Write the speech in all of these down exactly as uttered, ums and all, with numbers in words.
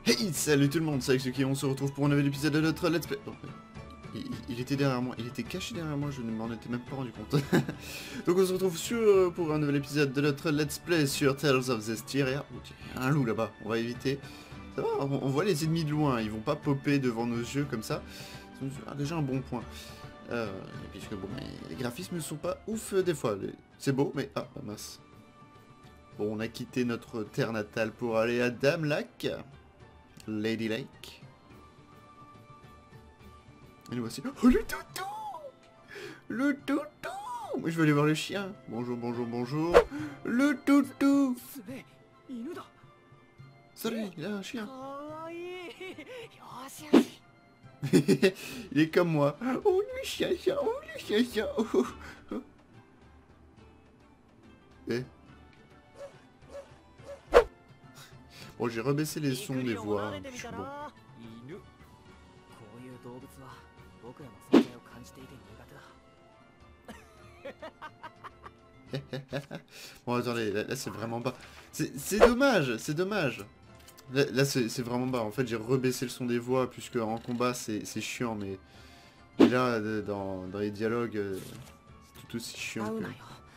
Hey, salut tout le monde, c'est avec ceux qui on se retrouve pour un nouvel épisode de notre Let's Play. Oh, il, il était derrière moi, il était caché derrière moi, je ne m'en étais même pas rendu compte. Donc on se retrouve sur, pour un nouvel épisode de notre Let's Play sur Tales of Zestiria. Oh, il y a un loup là-bas, on va éviter. Ça va, on, on voit les ennemis de loin, ils vont pas popper devant nos yeux comme ça. C'est déjà un bon point. Euh, puisque bon, les graphismes ne sont pas ouf euh, des fois. C'est beau, mais ah, bah mince. Bon, on a quitté notre terre natale pour aller à Damlac. Lady Lake. Et nous voici. Oh, le toutou! Le toutou! Moi, je veux aller voir le chien. Bonjour, bonjour, bonjour. Le toutou! Salut, il a un chien. Il est comme moi. Oh, le chien, chien, oh, le chien, chien. Oh, oh, oh. Eh. Bon, j'ai rebaissé les sons des voix. Je suis bon. Bon, attendez, là, là c'est vraiment bas. C'est dommage, c'est dommage. Là, là c'est vraiment bas. En fait, j'ai rebaissé le son des voix, puisque en combat, c'est chiant, mais... mais là, dans, dans les dialogues, c'est tout aussi chiant que...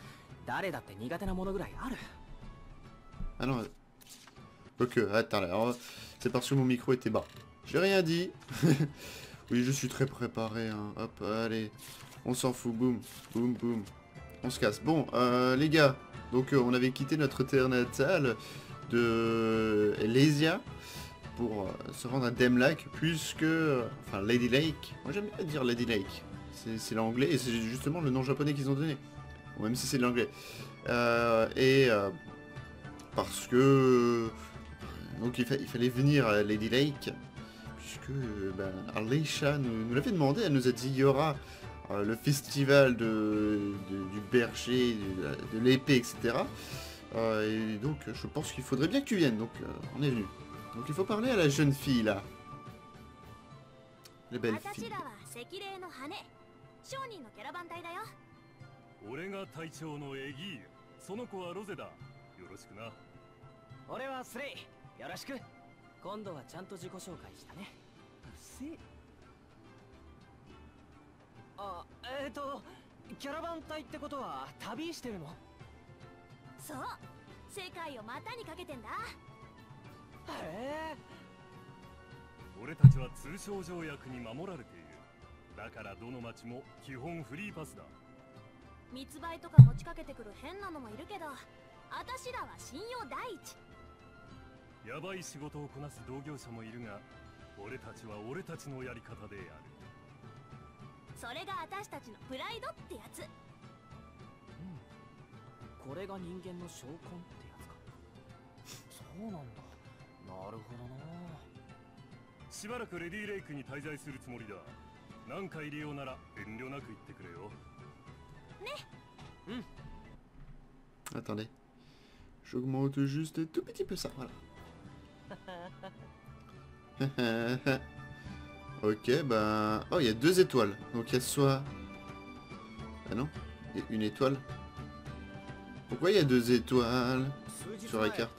Ah non... Ok, attends là, c'est parce que mon micro était bas. J'ai rien dit. Oui, je suis très préparé, hein. Hop, allez. On s'en fout, boum, boum, boum. On se casse. Bon, euh, les gars, donc euh, on avait quitté notre terre natale de Elysia pour euh, se rendre à Damlac, puisque... Euh, enfin, Lady Lake. Moi, j'aime bien dire Lady Lake. C'est l'anglais, et c'est justement le nom japonais qu'ils ont donné. Bon, même si c'est de l'anglais. Euh, et... Euh, parce que... Donc il, fa il fallait venir à Lady Lake, puisque ben, Alisha nous, nous l'avait demandé, elle nous a dit il y aura euh, le festival de, de, du berger, de, de l'épée, et cetera. Euh, et donc je pense qu'il faudrait bien que tu viennes, donc euh, on est venu. Donc il faut parler à la jeune fille là. La belle fille. Ah, ehと、キャラバン隊ってことは旅してるの？そう、世界を股にかけてんだ。へえ。俺たちは通商条約に守られている。だからどの町も基本フリーパスだ。密売とか持ちかけてくる変なのもいるけど、あたしらは信用第一。やばい仕事をこなす同業者もいるが、俺たちは俺たちのやり方でやる。それが私たちのプライドってやつ。うん。これが人間の証拠ってやつか。そうなんだ。なるほどな。しばらくレディーレイクに滞在するつもりだ。何か入れようなら遠慮なく言ってくれよ。ね。うん。 Attendez. J'augmente juste un tout petit peu ça, voilà. Ok, ben... Oh, il y a deux étoiles. Donc il y a soit... Ah non, il y a une étoile. Pourquoi il y a deux étoiles sur la carte?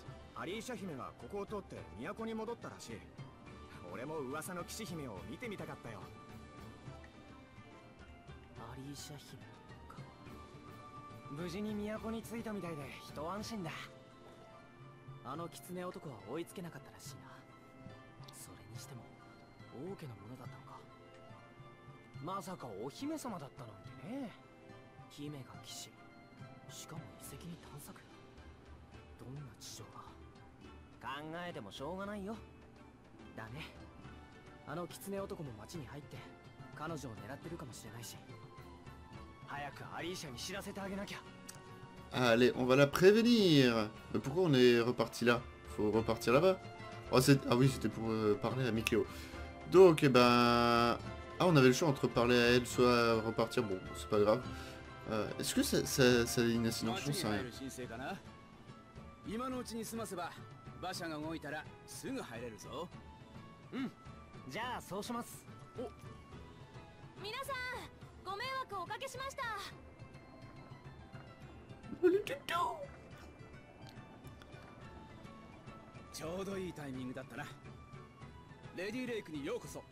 王家のものだったのか。まさかお姫様だったなんてね。姫が騎士、しかも遺跡に探索。どんな事情だ。考えてもしょうがないよ。だね。あの狐男も町に入って彼女を狙ってるかもしれないし。早くアリーシャに知らせてあげなきゃ。 Allez, on va la prévenir. Mais pourquoi on est reparti là? Faut repartir là-bas. Oh, ah oui, c'était pour euh, parler à Mikeo. Donc, eh ben... Ah, on avait le choix entre parler à elle, soit repartir. Bon, c'est pas grave. Euh, Est-ce que ça, ça, ça a une incidence? J'en sais rien. Le toutou! ちょうどいいタイミングだったな。 レディレイクにようこそ。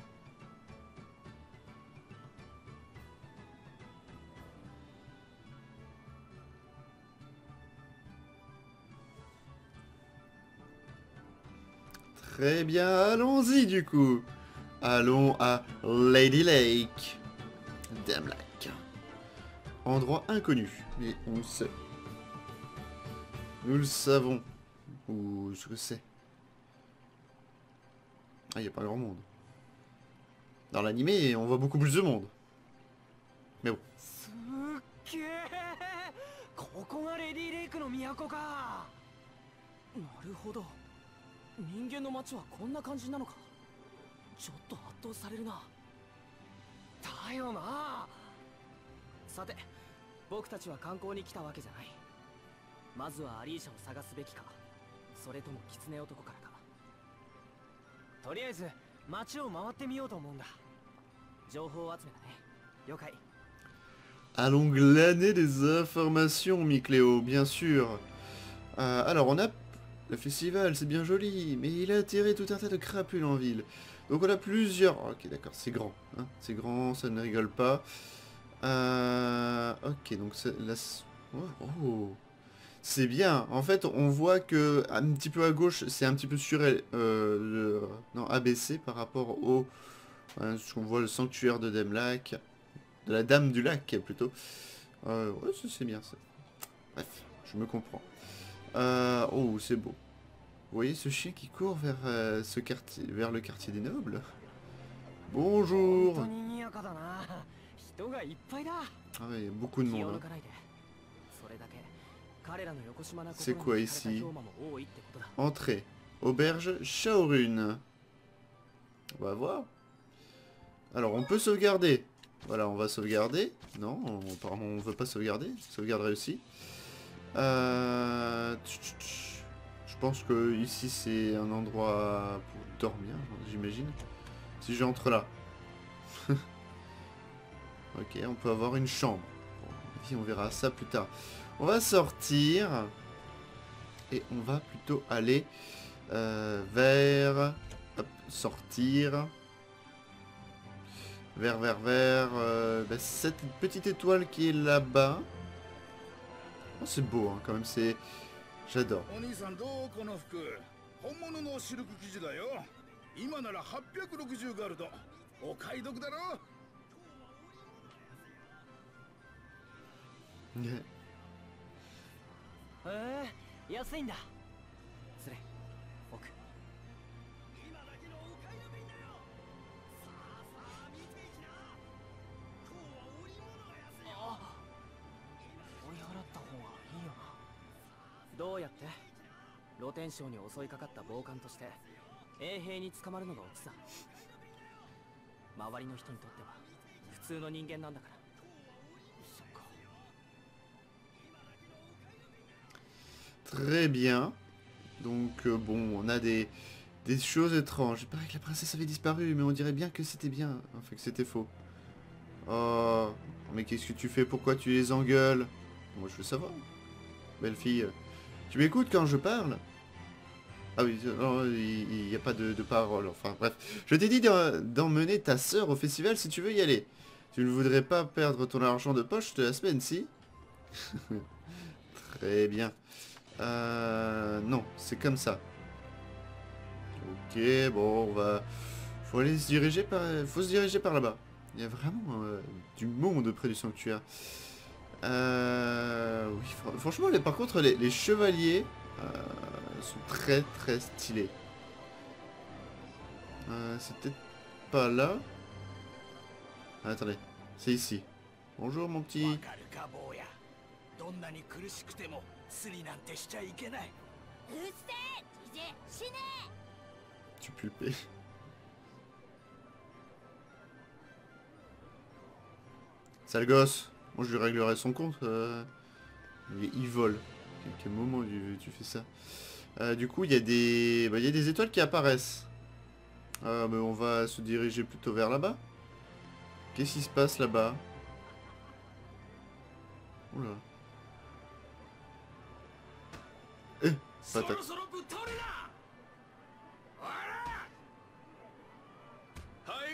Très bien, allons-y du coup. Allons à Lady Lake. Dame Lake. Endroit inconnu, mais on le sait. Nous le savons. Ou je le sais. Ah, il n'y a pas grand monde. Dans l'animé, on voit beaucoup plus de monde. Mais bon. すっげえ、ここがレディレイクの都か。なるほど。人間の街はこんな感じなのか。ちょっと圧倒されるな。だよな。さて、僕たちは観光に来たわけじゃない。まずはアリーシャを探すべきか、それとも狐男からか。とりあえず街を回ってみようと思うんだ。情報集めだね。了解。 Allons glaner des informations, Micléo, bien sûr. Euh, alors, on a le festival, c'est bien joli, mais il a attiré tout un tas de crapules en ville. Donc on a plusieurs... Ok, d'accord, c'est grand. Hein, c'est grand, ça ne rigole pas. Euh, ok, donc c'est... La... Oh, oh. C'est bien. En fait, on voit que un petit peu à gauche, c'est un petit peu sur euh, le... non, abaissé par rapport au... Hein, on voit le sanctuaire de Dame Lake. De la Dame du Lac, plutôt. Euh, ouais, c'est bien, ça. Bref, je me comprends. Euh, oh, c'est beau. Vous voyez ce chien qui court vers, euh, ce quartier, vers le quartier des nobles? Bonjour. Ah ouais, il y a beaucoup de monde. Hein. C'est quoi ici? Entrée. Auberge Shaorun. On va voir. Alors, on peut sauvegarder. Voilà, on va sauvegarder. Non, on, apparemment on veut pas sauvegarder. Sauvegarde réussie. Euh... Je pense que ici c'est un endroit pour dormir, j'imagine. Si j'entre là. Ok, on peut avoir une chambre. Bon, on verra ça plus tard. On va sortir. Et on va plutôt aller euh, vers... Hop, sortir. Vers, vers, vers... Euh, bah, cette petite étoile qui est là-bas. Oh, c'est beau, hein, quand même, c'est... J'adore. Yeah. へえ、安いんだ。それ、奥。追い払った方がいいよな。どうやって？露天商に襲いかかった暴漢として衛兵に捕まるのがオチさ。周りの人にとっては普通の人間なんだから。 Très bien. Donc, euh, bon, on a des, des choses étranges. Il paraît que la princesse avait disparu, mais on dirait bien que c'était bien. Enfin, que c'était faux. Oh, mais qu'est-ce que tu fais? Pourquoi tu les engueules? Moi, je veux savoir. Belle fille. Tu m'écoutes quand je parle? Ah oui, non, il n'y a pas de, de parole. Enfin, bref. Je t'ai dit d'emmener ta sœur au festival si tu veux y aller. Tu ne voudrais pas perdre ton argent de poche de la semaine, si? Très bien. Euh, non, c'est comme ça. Ok, bon, on va... Faut aller se diriger par... Faut se diriger par là-bas. Il y a vraiment euh, du monde près du sanctuaire. Euh... Oui, fr franchement, les, par contre, les, les chevaliers euh, sont très très stylés. Euh, c'est peut-être pas là. Ah, attendez, c'est ici. Bonjour, mon petit. Tu pulpais. Sale gosse. Moi je lui réglerai son compte. Euh... Il, il vole. À quel moment tu, tu fais ça? euh, Du coup il y a des... Bah, il y a des étoiles qui apparaissent. Euh, mais on va se diriger plutôt vers là-bas. Qu'est-ce qui se passe là-bas? Oula. Eh, patate.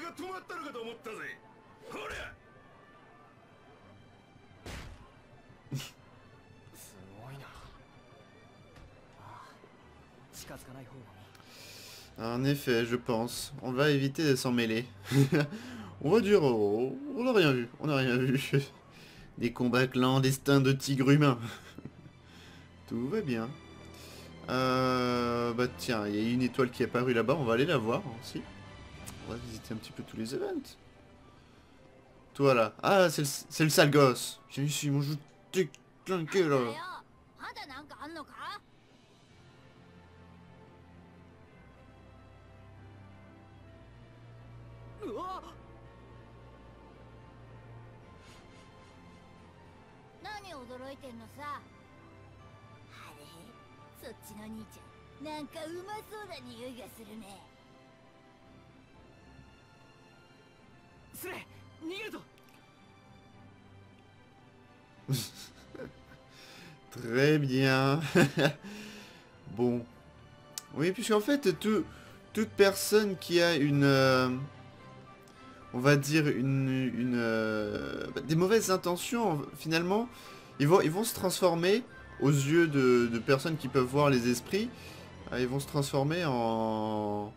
En effet, je pense. On va éviter de s'en mêler. On va dire, oh, on n'a rien vu. On n'a rien vu. Des combats clandestins de tigres humains. Tout va bien. Euh, bah tiens, il y a une étoile qui est apparue là-bas. On va aller la voir aussi. On va visiter un petit peu tous les events. Toi là. Ah, c'est le, le sale gosse. Viens ici, mon jeu t'es clinqué là. Très bien. Bon. Oui, puisqu'en fait, tout, toute personne qui a une... Euh, on va dire une... une euh, des mauvaises intentions, finalement, ils vont, ils vont se transformer, aux yeux de, de personnes qui peuvent voir les esprits, euh, ils vont se transformer en...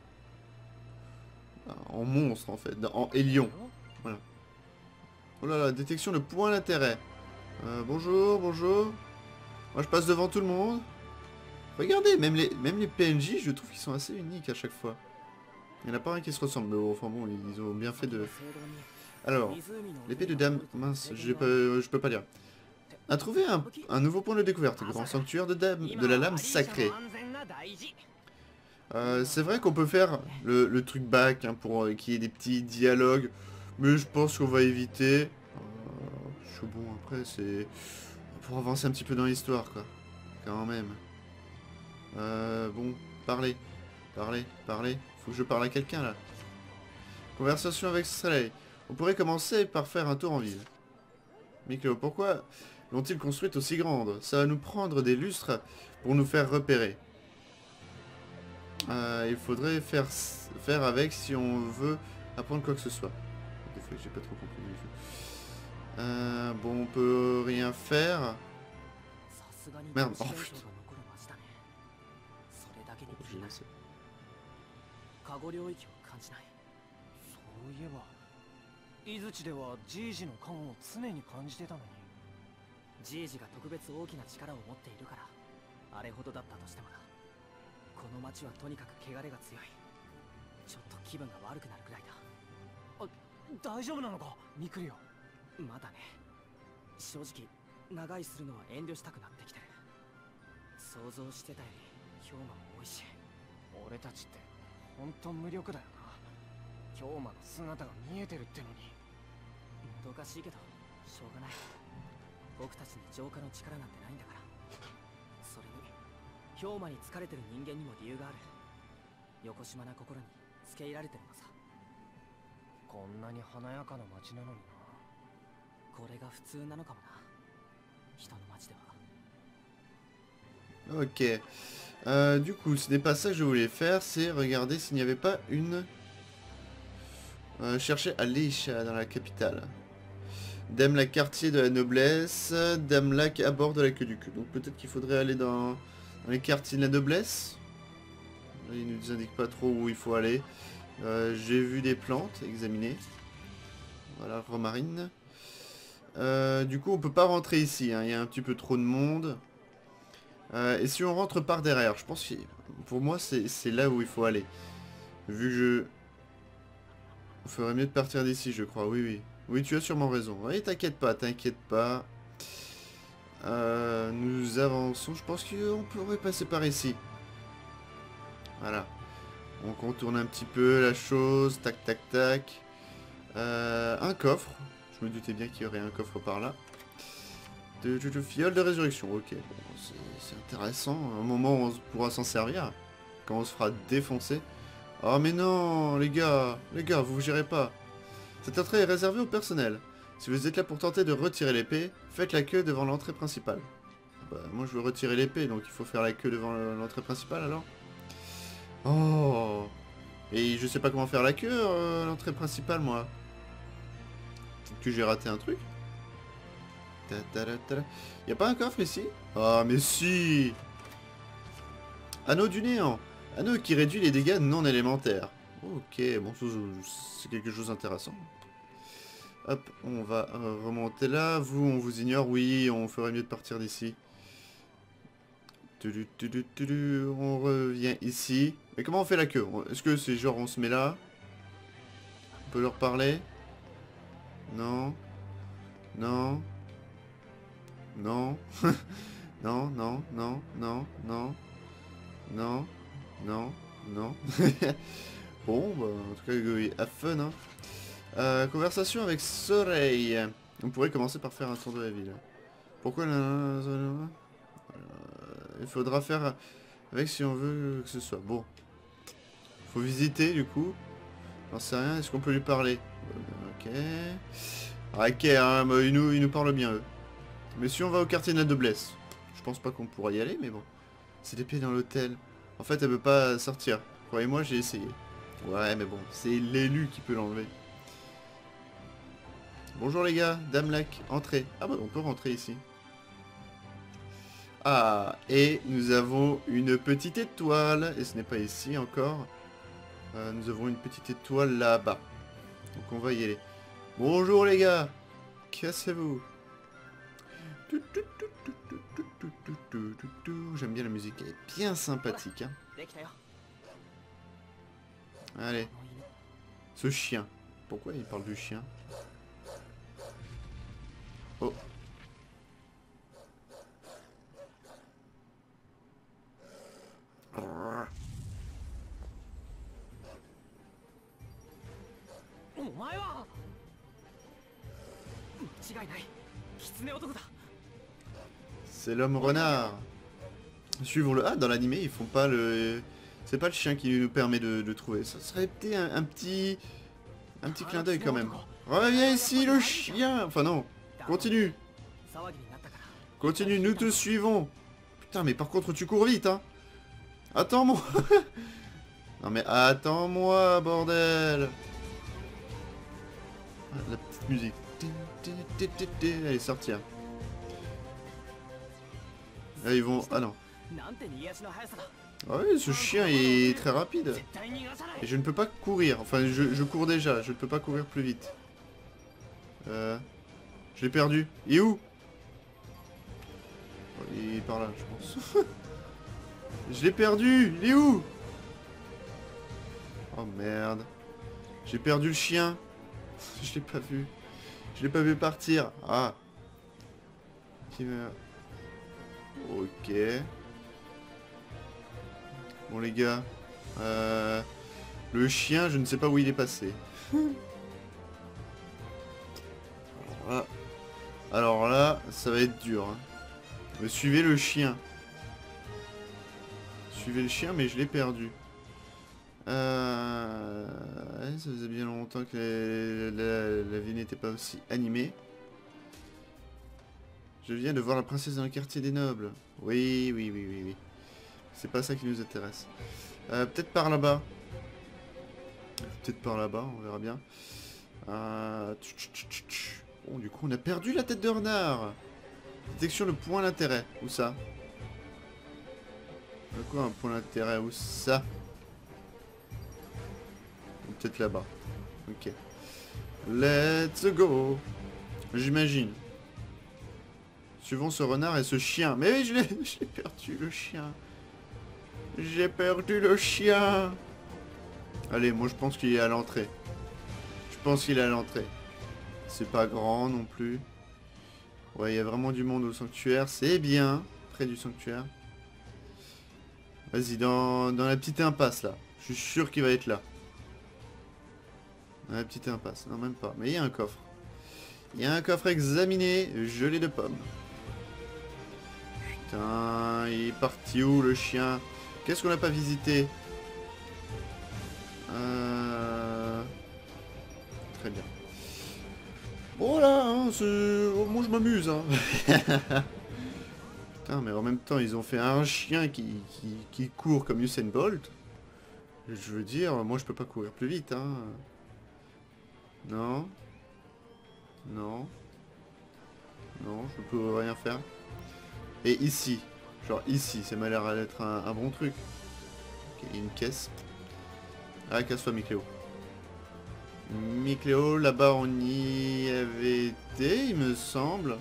En monstres, en fait. En hélions. Voilà. Oh là là, détection de points d'intérêt. Euh, bonjour, bonjour. Moi je passe devant tout le monde. Regardez, même les, même les P N J, je trouve qu'ils sont assez uniques à chaque fois. Il n'y en a pas un qui se ressemble, mais bon, enfin bon, ils ont bien fait de... Alors, l'épée de dame... Mince, je peux, je peux pas lire. A trouvé un, un nouveau point de découverte, grand sanctuaire de, dame, de la lame sacrée. Euh, c'est vrai qu'on peut faire le, le truc back hein, pour euh, qu'il y ait des petits dialogues, mais je pense qu'on va éviter. Euh, je suis bon, après c'est pour avancer un petit peu dans l'histoire quoi, quand même. Euh, bon, parlez, parlez, parlez. Faut que je parle à quelqu'un là. Conversation avec Soleil. On pourrait commencer par faire un tour en ville. Miklo, pourquoi l'ont-ils construite aussi grande? Ça va nous prendre des lustres pour nous faire repérer. Euh, il faudrait faire, faire avec si on veut apprendre quoi que ce soit. Des fois, j'ai pas trop compris les jeux. Euh, bon, on peut rien faire. Merde, oh putain. Oh, j'ai laissé. Ok. Euh, du coup, ce n'est pas ça que je voulais faire, c'est regarder s'il n'y avait pas une... Euh, chercher à Leisha dans la capitale. Damelac quartier de la noblesse, Damelac à bord de la queue du cul. Donc peut-être qu'il faudrait aller dans, dans les quartiers de la noblesse. Là, il ne nous indique pas trop où il faut aller. Euh, J'ai vu des plantes, examiner. Voilà, romarine. Euh, du coup, on peut pas rentrer ici, hein. Il y a un petit peu trop de monde. Euh, et si on rentre par derrière, je pense que pour moi, c'est là où il faut aller. Vu que je... Il ferait mieux de partir d'ici, je crois. Oui, oui. Oui, tu as sûrement raison. Oui, t'inquiète pas, t'inquiète pas. Euh, nous avançons. Je pense qu'on pourrait passer par ici. Voilà. On contourne un petit peu la chose. Tac, tac, tac. Euh, un coffre. Je me doutais bien qu'il y aurait un coffre par là. De, de, de fiole de résurrection. Ok, bon, c'est intéressant. À un moment, on pourra s'en servir. Quand on se fera défoncer. Oh mais non, les gars. Les gars, vous ne gérez pas. Cette entrée est réservée au personnel. Si vous êtes là pour tenter de retirer l'épée, faites la queue devant l'entrée principale. Bah, moi je veux retirer l'épée, donc il faut faire la queue devant l'entrée principale alors. Oh, Et je sais pas comment faire la queue, euh, l'entrée principale, moi. Peut-être que j'ai raté un truc. Y a pas un coffre ici? Ah, mais si! Anneau du néant. Anneau qui réduit les dégâts non élémentaires. Ok, bon, c'est quelque chose d'intéressant. Hop, on va remonter là. Vous, on vous ignore. Oui, on ferait mieux de partir d'ici. On revient ici. Mais comment on fait la queue? Est-ce que c'est genre on se met là? On peut leur parler? Non. Non. Non. Non, non, non, non, non. Non. Non. Non. Bon, bah, en tout cas, oui, have fun, hein. Euh, conversation avec Soleil. On pourrait commencer par faire un tour de la ville. Pourquoi là, euh, il faudra faire avec si on veut que ce soit. Bon. Faut visiter du coup. J'en sais rien, est-ce qu'on peut lui parler? Ok. Ok, hein, bah, ils, nous, ils nous parlent bien eux. Mais si on va au quartier de la Noblesse, je pense pas qu'on pourra y aller, mais bon. C'est des pieds dans l'hôtel. En fait, elle veut pas sortir. Croyez-moi, j'ai essayé. Ouais, mais bon, c'est l'élu qui peut l'enlever. Bonjour les gars, Dame Lac, entrez. Ah bah on peut rentrer ici. Ah, et nous avons une petite étoile. Et ce n'est pas ici encore. Euh, nous avons une petite étoile là-bas. Donc on va y aller. Bonjour les gars. Cassez-vous. J'aime bien la musique, elle est bien sympathique. Hein. Allez. Ce chien. Pourquoi il parle du chien? Oh. C'est l'homme renard. Suivons-le. Ah, dans l'animé, ils font pas le... C'est pas le chien qui nous permet de, de trouver. Ça serait peut-être un, un petit... Un petit clin d'œil quand même. Reviens ici, le chien. Enfin non. Continue. Continue, nous te suivons. Putain, mais par contre, tu cours vite, hein. Attends-moi. Non mais attends-moi, bordel. La petite musique. Allez, sortir. Là, ils vont... Ah non. Ah oui, ce chien est très rapide. Et je ne peux pas courir. Enfin, je, je cours déjà. Je ne peux pas courir plus vite. Euh... Je l'ai perdu. Il est où? Oh, il est par là, je pense. Je l'ai perdu. Il est où? Oh merde. J'ai perdu le chien. Je l'ai pas vu. Je l'ai pas vu partir. Ah. Qui meurt. Ok. Bon les gars. Euh, le chien, je ne sais pas où il est passé. Alors là, alors là ça va être dur. Hein. Mais suivez le chien. Suivez le chien, mais je l'ai perdu. Euh... Ouais, ça faisait bien longtemps que la, la, la vie n'était pas aussi animée. Je viens de voir la princesse dans le quartier des nobles. Oui, oui, oui, oui, oui. C'est pas ça qui nous intéresse. Euh, peut-être par là-bas. Peut-être par là-bas, on verra bien. Euh... Bon, du coup, on a perdu la tête de renard. Détection de point d'intérêt. Où ça? Quoi, un point d'intérêt? Où ça? Peut-être là-bas. Ok. Let's go. J'imagine. Suivons ce renard et ce chien. Mais oui, je l'ai perdu, le chien. J'ai perdu le chien. Allez, moi je pense qu'il est à l'entrée. Je pense qu'il est à l'entrée. C'est pas grand non plus. Ouais, il y a vraiment du monde au sanctuaire. C'est bien. Près du sanctuaire. Vas-y, dans, dans la petite impasse là. Je suis sûr qu'il va être là. Dans la petite impasse. Non, même pas. Mais il y a un coffre. Il y a un coffre à examiner. Gelé de pommes. Putain, il est parti où le chien? Qu'est-ce qu'on n'a pas visité? euh... Très bien. Bon là, hein, oh, moi je m'amuse. Hein. Putain, mais en même temps, ils ont fait un chien qui, qui, qui court comme Usain Bolt. Je veux dire, moi je peux pas courir plus vite, hein. Non. Non. Non, je peux rien faire. Et ici. Genre ici, ça m'a l'air d'être un, un bon truc. Ok, une caisse. Ah, casse-toi, Micléo. Micléo, là-bas on y avait été, il me semble.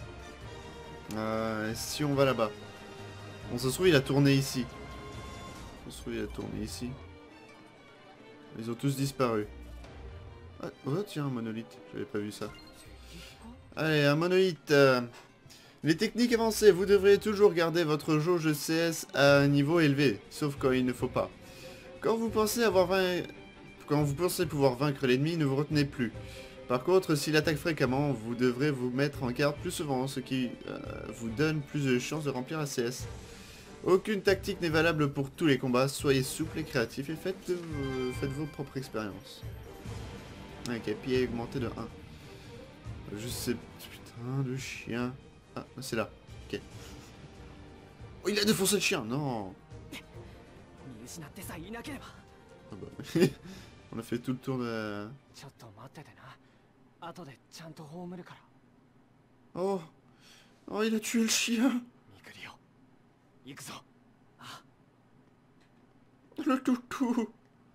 Euh, si on va là-bas. On se trouve, il a tourné ici. On se trouve, il a tourné ici. Ils ont tous disparu. Ah, oh tiens, un monolithe. J'avais pas vu ça. Allez, un monolithe. Euh, les techniques avancées. Vous devrez toujours garder votre jauge C S à un niveau élevé. Sauf quand il ne faut pas. Quand vous pensez avoir vain... Quand vous pensez pouvoir vaincre l'ennemi, ne vous retenez plus. Par contre, s'il attaque fréquemment, vous devrez vous mettre en garde plus souvent, ce qui euh, vous donne plus de chances de remplir la C S. Aucune tactique n'est valable pour tous les combats, soyez souple et créatif et faites, euh, faites vos propres expériences. Ok, pied augmenté de un. Je sais... Putain de chien. Ah, c'est là. Ok. Oh, il a défoncé le chien, non. Ah bah, on a fait tout le tour de... Oh. Oh, il a tué le chien. Le toutou.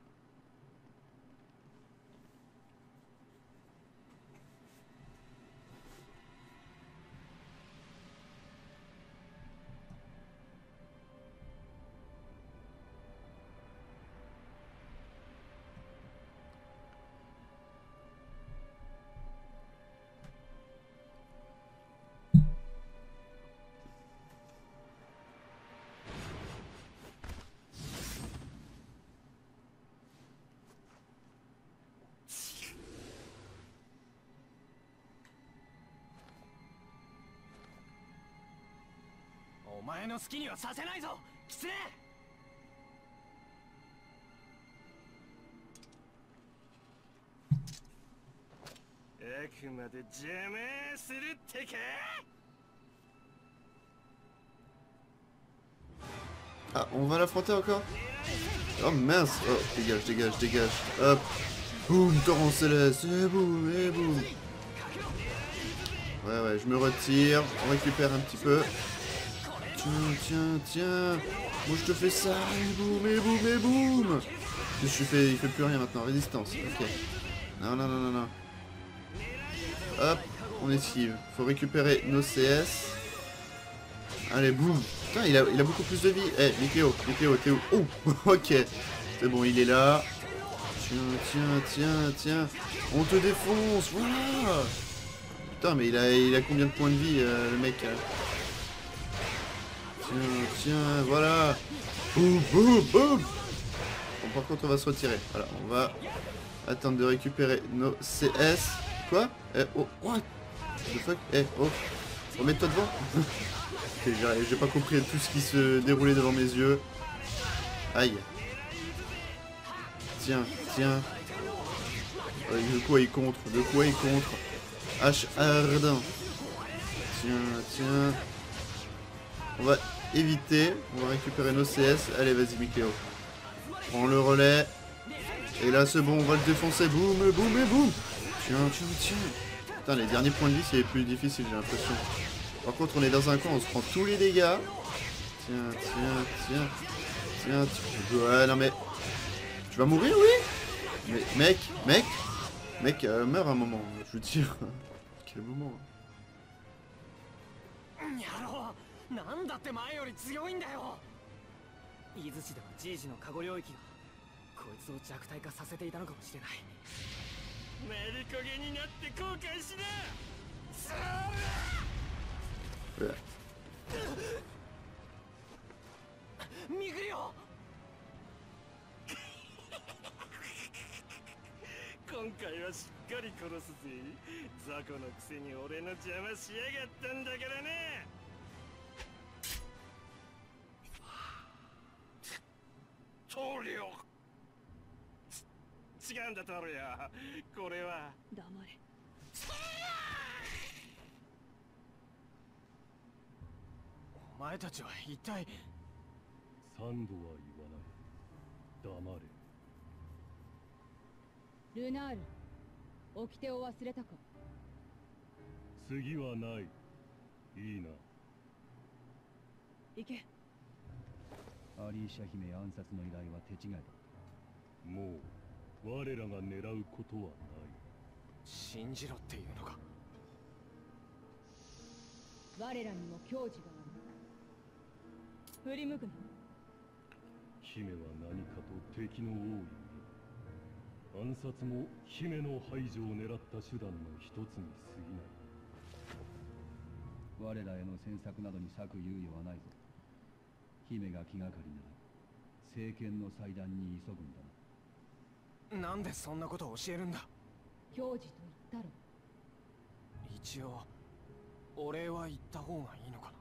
Ah, on va l'affronter encore? Oh mince. Oh, dégage, dégage, dégage. Hop. Boum, torrent céleste. Et boum, et boum. Ouais, ouais, je me retire. On récupère un petit peu. Tiens, tiens, tiens. Moi, je te fais ça. Et boum, et boum, et boum. Je suis fait... Il fait plus rien maintenant. Résistance. Ok. Non, non, non, non, non. Hop. On esquive. Faut récupérer nos C S. Allez, boum. Putain, il a, il a beaucoup plus de vie. Eh, hey, Micléo, Micléo, t'es où? Oh, ok. C'est bon, il est là. Tiens, tiens, tiens, tiens. On te défonce, voilà. Putain, mais il a, il a combien de points de vie, euh, le mec euh Tiens, tiens, voilà. Boum, boum, boum. Bon, par contre, on va se retirer. Voilà, on va attendre de récupérer nos C S. Quoi? Eh, oh, what? The fuck? Eh, oh. Remets-toi devant. Okay, j'ai pas compris tout ce qui se déroulait devant mes yeux. Aïe. Tiens, tiens. De quoi il contre? De quoi il contre? H ardent. Tiens, tiens. On va éviter. On va récupérer nos C S. Allez, vas-y, Micléo. Prends le relais. Et là, c'est bon, on va le défoncer. Boum, boum et boum. Tiens, tiens, tiens. Putain, les derniers points de vie, c'est les plus difficiles, j'ai l'impression. Par contre, on est dans un coin, on se prend tous les dégâts. Tiens, tiens, tiens. Tiens, tu... Ouais, non mais... Tu vas mourir, oui? Mais, mec, mec... Mec, euh, meurs un moment, je veux dire. Quel moment? Ouais. ミグリオ今回はしっかり殺すぜ。雑魚のくせに俺の邪魔しやがったんだからね。トリオ違うんだトリオ。これは黙れ。お前たちは一体。三度は言わない。黙れ。 ルナール、掟を忘れたか。 次はない。いいな。 行け。 アリーシャ姫暗殺の依頼は手違いだ。 もう我らが狙うことはない。 信じろっていうのか。 我らにも矜持がある。振り向くな。 姫は何かと敵の多い身。暗殺も姫の排除を狙った手段の一つに過ぎない。 我らへの詮索などに割く猶予はないぞ。姫が気がかりなら政権の裁断に急ぐんだな。 なんでそんなことを教えるんだ。 矜持と言ったろ。 一応お礼は言った方がいいのか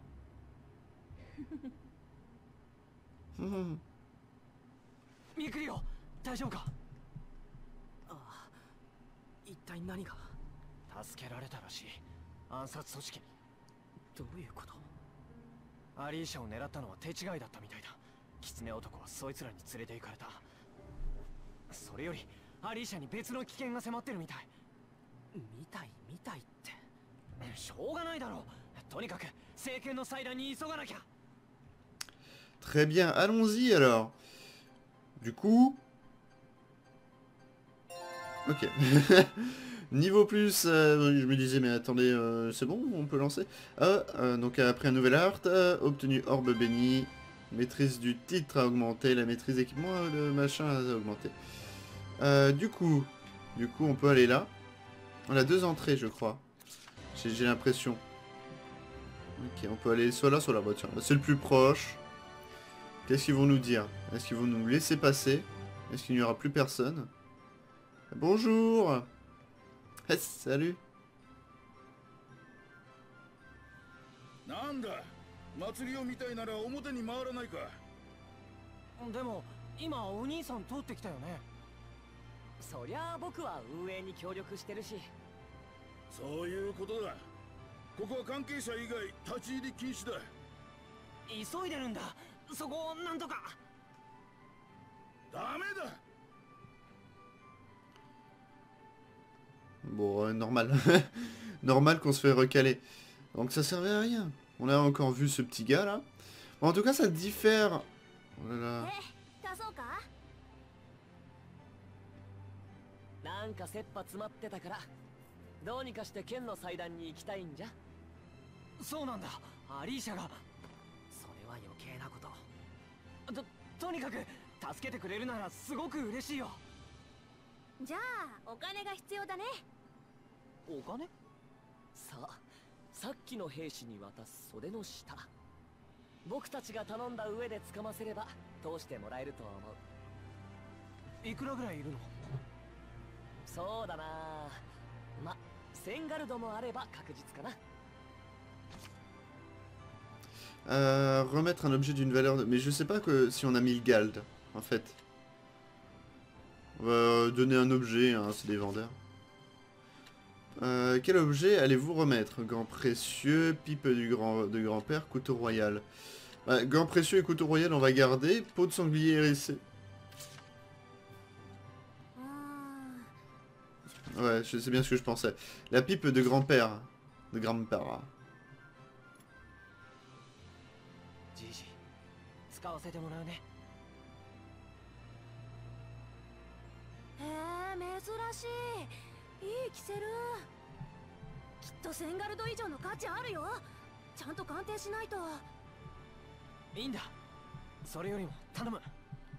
な。ミクリオ、大丈夫か。ああ、一体何が。助けられたらしい。暗殺組織に。どういうこと。アリーシャを狙ったのは手違いだったみたいだ。狐男はそいつらに連れて行かれた。それよりアリーシャに別の危険が迫ってるみたい。みたいみたいってしょうがないだろう。とにかく政権の裁断に急がなきゃ。 Très bien, allons-y alors. Du coup... Ok. Niveau plus, euh, je me disais, mais attendez, euh, c'est bon, on peut lancer. Ah, euh, donc après un nouvel art, euh, obtenu orbe béni, maîtrise du titre a augmenté, la maîtrise d'équipement, le machin a augmenté. Euh, du coup, du coup, on peut aller là. On a deux entrées, je crois. J'ai l'impression. Ok, on peut aller soit là, soit là. Bah, tiens, c'est le plus proche. Qu'est-ce qu'ils vont nous dire? Est-ce qu'ils vont nous laisser passer? Est-ce qu'il n'y aura plus personne? Bonjour. Hey, salut. なんだ、祭りを見たいなら表に回らないか。 でも今お兄さん通ってきたよね。そりゃあ僕は運営に協力してるし。 そういうことだ。ここは関係者以外立ち入り禁止だ。 急いでるんだ。そこをなんとか。 ダメだ。 Bon, euh, normal. Normal qu'on se fait recaler. Donc ça servait à rien. On a encore vu ce petit gars là. Bon, en tout cas, ça diffère. Oh là là. なんか切羽詰まってたからどうにかして剣の祭壇に行きたいんじゃ。そうなんだ。アリーシャが。それは余計なこと。と、とにかく助けてくれるならすごく嬉しいよ。 じゃあお金が必要だね。 お金？さあ、さっきの兵士に渡す袖の下。僕たちが頼んだ上で掴ませれば通してもらえると思う。いくらぐらいいるの？そうだな。ま、センガルドもあれば確実かな。 Euh, remettre un objet d'une valeur de... Mais je sais pas que si on a mille Gald, en fait. On va donner un objet, hein, c'est des vendeurs. Euh, quel objet allez-vous remettre? Gants précieux, pipe du grand de grand-père, couteau royal. Bah, gants précieux et couteau royal, on va garder. Peau de sanglier hérissée. Ouais, je sais bien ce que je pensais. La pipe de grand-père. De grand-père. 使わせてもらうね。 へえ、珍しい。いいキセル。きっとセンガルド以上の価値あるよ。ちゃんと鑑定しないと。 いいんだ。それよりも頼む。う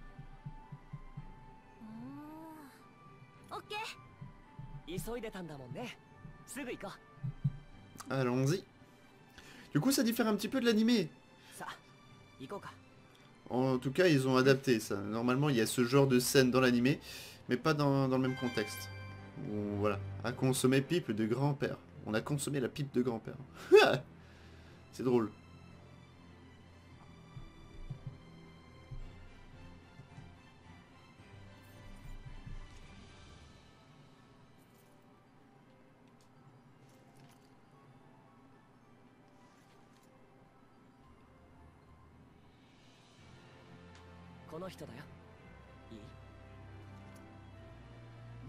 ーん。オッケー。急いでたんだもんね。すぐ行こう。Allons-y. Du coup, ça diffère un petit peu de l'animé. さあ、行こうか。 En tout cas, ils ont adapté ça. Normalement, il y a ce genre de scène dans l'animé, mais pas dans, dans le même contexte. Où, voilà, à consommer pipe de grand-père. On a consommé la pipe de grand-père. C'est drôle.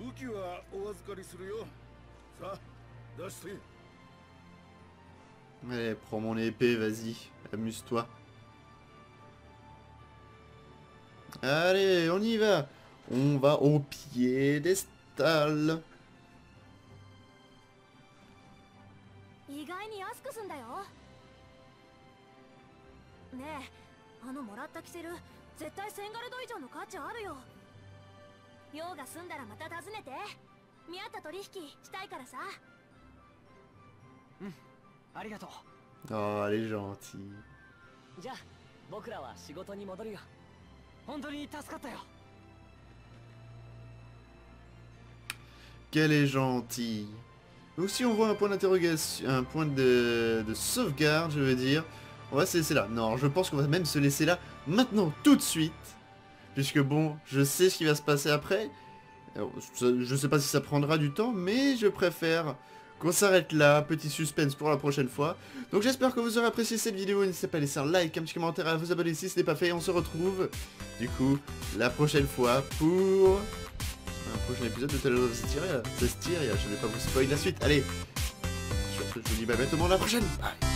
武器はお預かりするよ。さあ、出して。 Allez, prends mon épée, vas-y, amuse-toi. Allez, on y va. On va au piédestal. 意外に安くすんだよ。ねえ、あのもらったキセル、絶対センガルド以上の価値あるよ。用が済んだらまた訪ねて。見合った取引したいからさ。 うん、ありがとう。 Oh, elle est gentille. じゃあ、僕らは仕事に戻るよ。本当に助かったよ。 Qu'elle est gentille. Donc si on voit un point d'interrogation, un point de, de sauvegarde, je veux dire, on va se laisser là. Non, je pense qu'on va même se laisser là maintenant, tout de suite. Puisque bon, je sais ce qui va se passer après. Alors, je sais pas si ça prendra du temps, mais je préfère qu'on s'arrête là. Petit suspense pour la prochaine fois. Donc j'espère que vous aurez apprécié cette vidéo. N'hésitez pas à laisser un like, un petit commentaire, à vous abonner si ce n'est pas fait. On se retrouve du coup la prochaine fois pour un prochain épisode de Tale of Styria. C'est Styria, je ne vais pas vous spoiler la suite. Allez, sur ce, je vous dis bye bye tout le monde, à la prochaine. Bye.